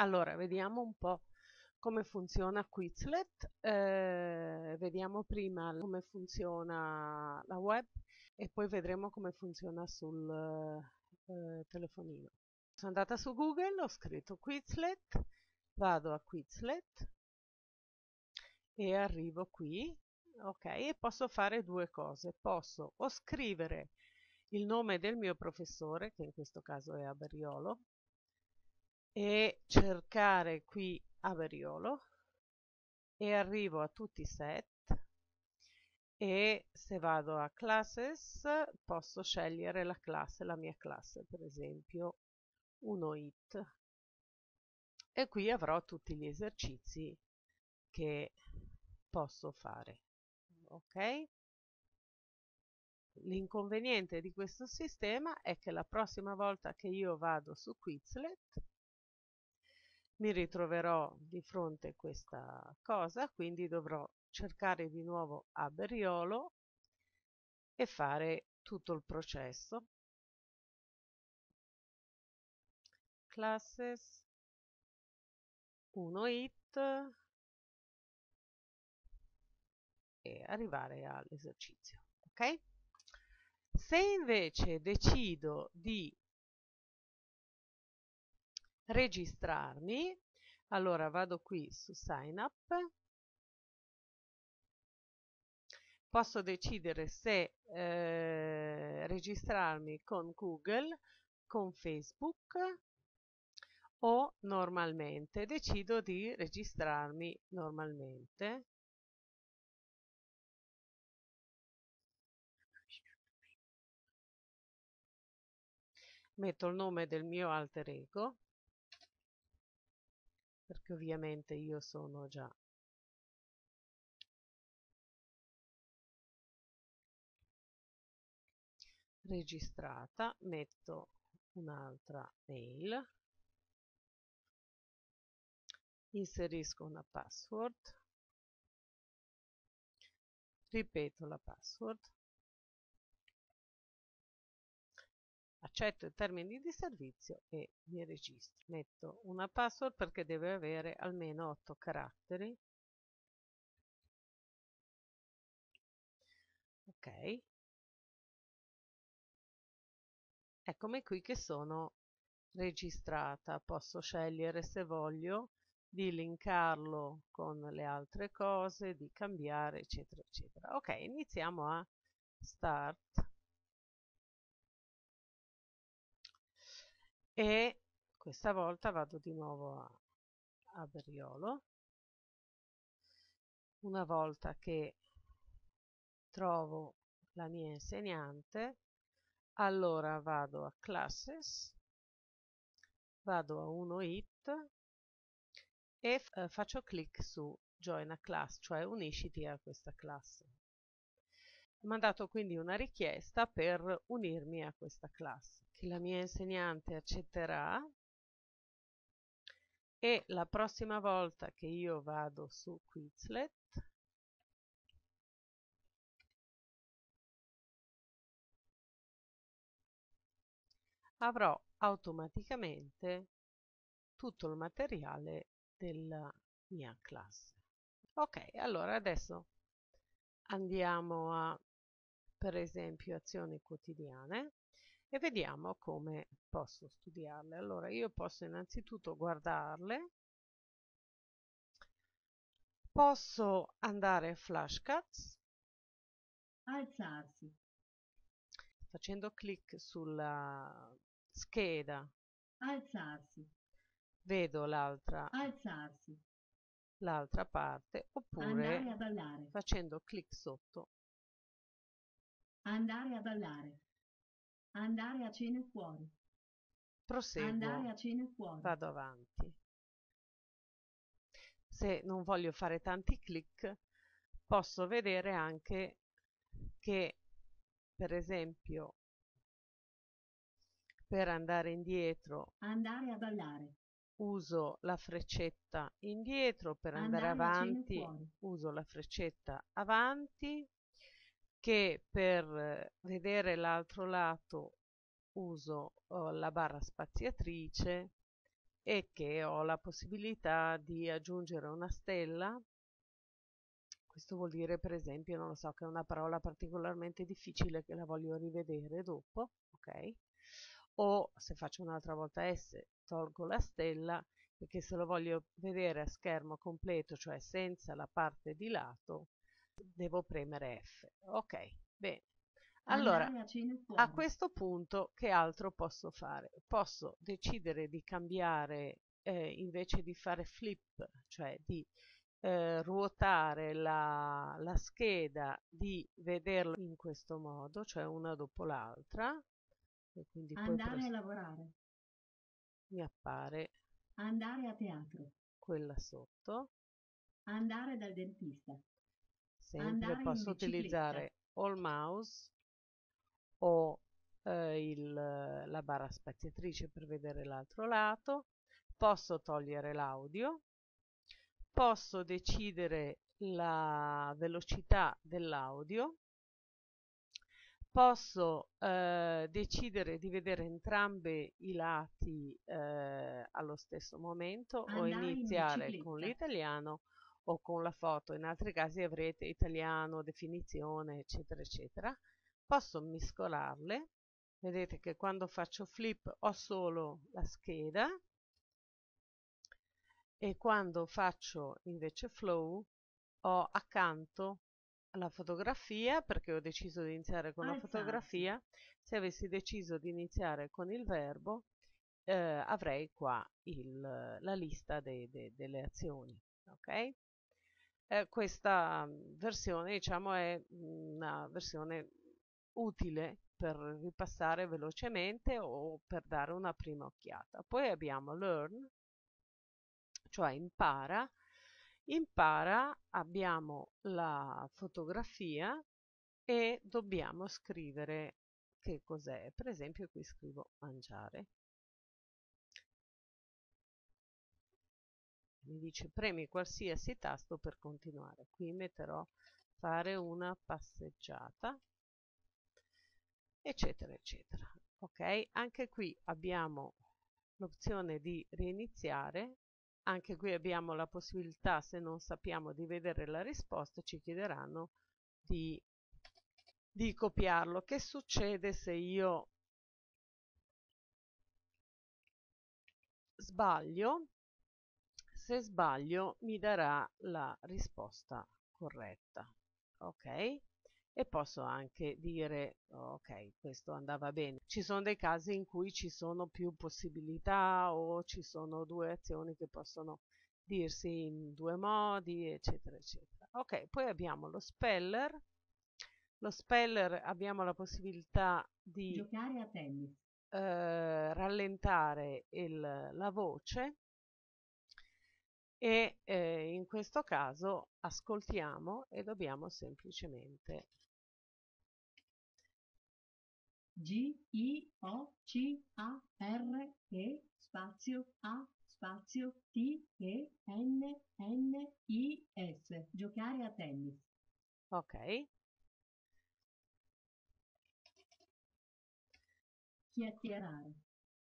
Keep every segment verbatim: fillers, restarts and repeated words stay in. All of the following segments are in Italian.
Allora, vediamo un po' come funziona Quizlet. Eh, vediamo prima come funziona la web e poi vedremo come funziona sul eh, telefonino. Sono andata su Google, ho scritto Quizlet, vado a Quizlet e arrivo qui, ok, e posso fare due cose. Posso o scrivere il nome del mio professore, che in questo caso è Aberiolo, e cercare qui Aberiolo e arrivo a tutti i set e se vado a classes posso scegliere la classe, la mia classe, per esempio uno it, e qui avrò tutti gli esercizi che posso fare. Ok? L'inconveniente di questo sistema è che la prossima volta che io vado su Quizlet mi ritroverò di fronte a questa cosa, quindi dovrò cercare di nuovo Aberiolo e fare tutto il processo. Classes, uno it e arrivare all'esercizio. Ok? Se invece decido di registrarmi, allora vado qui su Sign Up, posso decidere se eh, registrarmi con Google, con Facebook o normalmente. Decido di registrarmi normalmente. Metto il nome del mio alter ego, perché ovviamente io sono già registrata, metto un'altra mail, inserisco una password, ripeto la password, accetto i termini di servizio e mi registro. Metto una password perché deve avere almeno otto caratteri. Ok. Eccomi qui che sono registrata. Posso scegliere se voglio di linkarlo con le altre cose, di cambiare, eccetera, eccetera. Ok, iniziamo a Start. E questa volta vado di nuovo a Aberiolo. Una volta che trovo la mia insegnante, allora vado a Classes, vado a uno it e eh, faccio clic su Join a Class, cioè unisciti a questa classe. Ho mandato quindi una richiesta per unirmi a questa classe, che la mia insegnante accetterà, e la prossima volta che io vado su Quizlet avrò automaticamente tutto il materiale della mia classe. Ok, allora adesso andiamo a, per esempio, azioni quotidiane e vediamo come posso studiarle. Allora io posso innanzitutto guardarle, posso andare a flashcards, alzarsi, facendo clic sulla scheda alzarsi, vedo l'altra alzarsi, l'altra parte, andare oppure a ballare, facendo clic sotto andare a ballare, andare a cena fuori, andare proseguo, a cena fuori, vado avanti. Se non voglio fare tanti clic, posso vedere anche che, per esempio, per andare indietro andare a ballare, uso la freccetta indietro, per andare andare a cena avanti fuori, uso la freccetta avanti, che per vedere l'altro lato uso oh, la barra spaziatrice, e che ho la possibilità di aggiungere una stella. Questo vuol dire, per esempio, non lo so, che è una parola particolarmente difficile che la voglio rivedere dopo, ok? O se faccio un'altra volta S, tolgo la stella, perché se lo voglio vedere a schermo completo, cioè senza la parte di lato, devo premere F. Ok, bene. Allora, Andare a cena a fuori. questo punto che altro posso fare? Posso decidere di cambiare, eh, invece di fare flip, cioè di eh, ruotare la, la scheda, di vederlo in questo modo, cioè una dopo l'altra, e quindi poi Andare a lavorare. mi appare Andare a teatro. quella sotto. Andare dal dentista. Sempre Andare in posso bicicletta. utilizzare o il mouse o eh, il, la barra spaziatrice per vedere l'altro lato. Posso togliere l'audio, posso decidere la velocità dell'audio, posso eh, decidere di vedere entrambi i lati eh, allo stesso momento o Andare in iniziare con bicicletta. l'italiano o con la foto. In altri casi avrete italiano, definizione, eccetera, eccetera. Posso mescolarle. Vedete che quando faccio flip ho solo la scheda e quando faccio invece flow ho accanto la fotografia, perché ho deciso di iniziare con la Alzarsi. fotografia. Se avessi deciso di iniziare con il verbo, eh, avrei qua il, la lista de, de, delle azioni. Ok? Eh, questa versione, diciamo, è una versione utile per ripassare velocemente o per dare una prima occhiata. Poi abbiamo learn, cioè impara. Impara, abbiamo la fotografia e dobbiamo scrivere che cos'è. Per esempio qui scrivo mangiare. Mi dice premi qualsiasi tasto per continuare. Qui metterò fare una passeggiata, eccetera, eccetera. Ok, anche qui abbiamo l'opzione di reiniziare. Anche qui abbiamo la possibilità, se non sappiamo di vedere la risposta, ci chiederanno di, di copiarlo. Che succede se io sbaglio? Se sbaglio mi darà la risposta corretta. Ok? E posso anche dire ok, questo andava bene. Ci sono dei casi in cui ci sono più possibilità o ci sono due azioni che possono dirsi in due modi, eccetera, eccetera. Ok, poi abbiamo lo speller. Lo speller abbiamo la possibilità di Giocare a tennis. eh, rallentare il, la voce e eh, in questo caso ascoltiamo e dobbiamo semplicemente G I O C A R E spazio A spazio T E N N I S. Giocare a tennis. ok. Chiacchierare.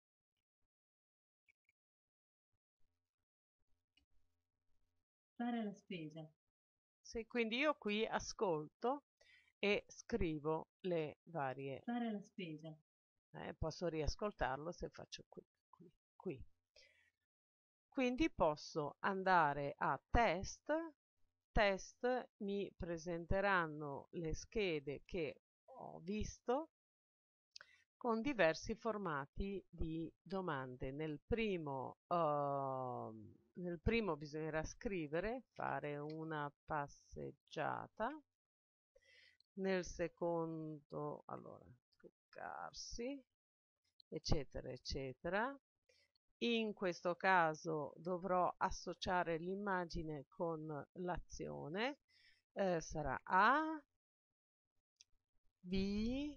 Fare la spesa. Sì, quindi io qui ascolto e scrivo le varie, Fare la spesa. eh, posso riascoltarlo se faccio qui, qui, qui. Quindi posso andare a test, test mi presenteranno le schede che ho visto con diversi formati di domande. Nel primo, uh, nel primo bisognerà scrivere, fare una passeggiata. Nel secondo, allora, truccarsi, eccetera, eccetera. In questo caso dovrò associare l'immagine con l'azione. Eh, sarà A, B,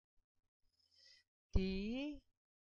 D,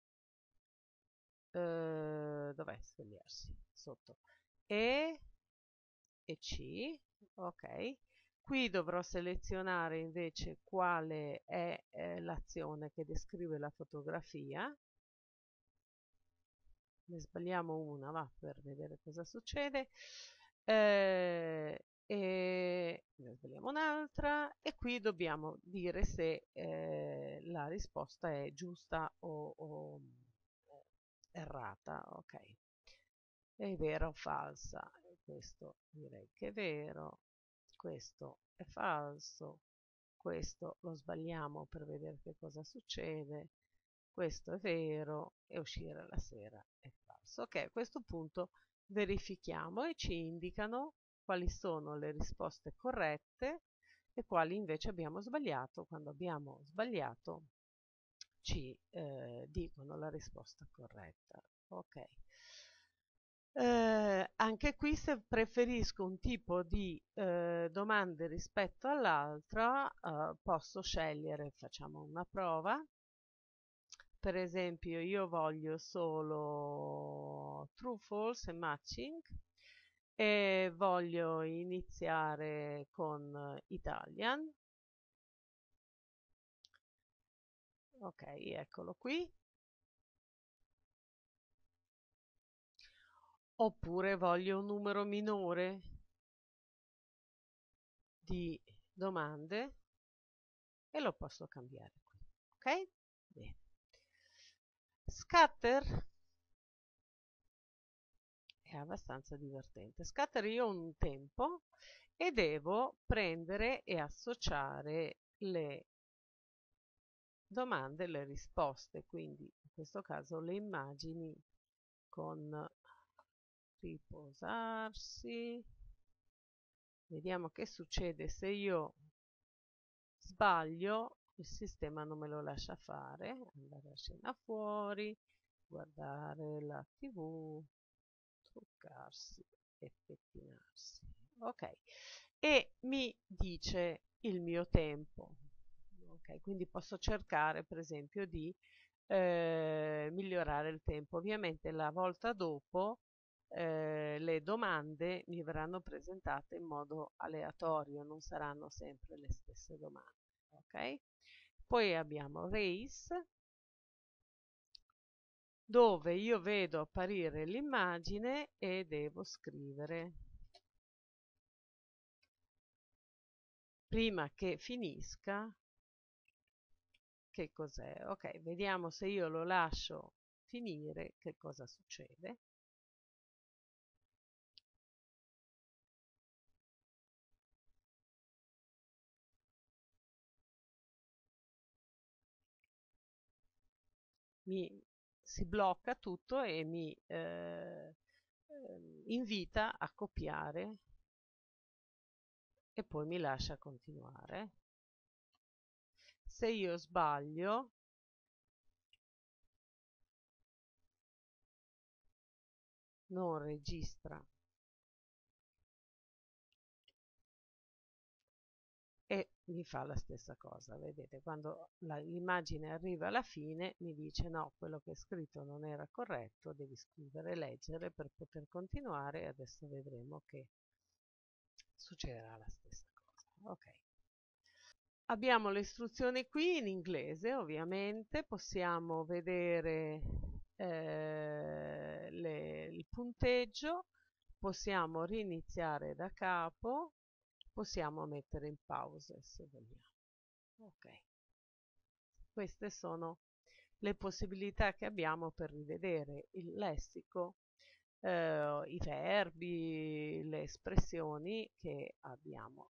eh, dov'è svegliarsi? Sotto. E e C, ok. Qui dovrò selezionare invece quale è eh, l'azione che descrive la fotografia. ne sbagliamo una, va, per vedere cosa succede, eh, e ne sbagliamo un'altra, e qui dobbiamo dire se eh, la risposta è giusta o, o eh, errata, ok. È vera o falsa? Questo direi che è vero, questo è falso, questo lo sbagliamo per vedere che cosa succede, questo è vero e uscire la sera è falso. Ok, a questo punto verifichiamo e ci indicano quali sono le risposte corrette e quali invece abbiamo sbagliato. Quando abbiamo sbagliato ci eh, dicono la risposta corretta. Ok. Eh, anche qui, se preferisco un tipo di eh, domande rispetto all'altra, eh, posso scegliere, facciamo una prova. Per esempio, io voglio solo true, false e matching e voglio iniziare con Italian. Ok, eccolo qui. Oppure voglio un numero minore di domande e lo posso cambiare qui. Ok? Bene. Scatter è abbastanza divertente. Scatter, io ho un tempo e devo prendere e associare le domande e le risposte, quindi in questo caso le immagini con riposarsi. Vediamo che succede se io sbaglio, il sistema non me lo lascia fare, andare a scena fuori, guardare la tivù, truccarsi e pettinarsi. Ok, e mi dice il mio tempo. Ok, quindi posso cercare per esempio di eh, migliorare il tempo. Ovviamente la volta dopo eh, le domande mi verranno presentate in modo aleatorio, non saranno sempre le stesse domande. Ok? Poi abbiamo race, dove io vedo apparire l'immagine e devo scrivere prima che finisca che cos'è. Ok, vediamo se io lo lascio finire che cosa succede. Mi si blocca tutto e mi eh, eh, invita a copiare e poi mi lascia continuare. Se io sbaglio, non registra e mi fa la stessa cosa. Vedete, quando l'immagine arriva alla fine mi dice no, quello che è scritto non era corretto, devi scrivere e leggere per poter continuare, e adesso vedremo che succederà la stessa cosa. Ok. Abbiamo le istruzioni qui in inglese, ovviamente, possiamo vedere eh, le, il punteggio, possiamo riniziare da capo, possiamo mettere in pause se vogliamo. Ok, queste sono le possibilità che abbiamo per rivedere il lessico, eh, i verbi, le espressioni che abbiamo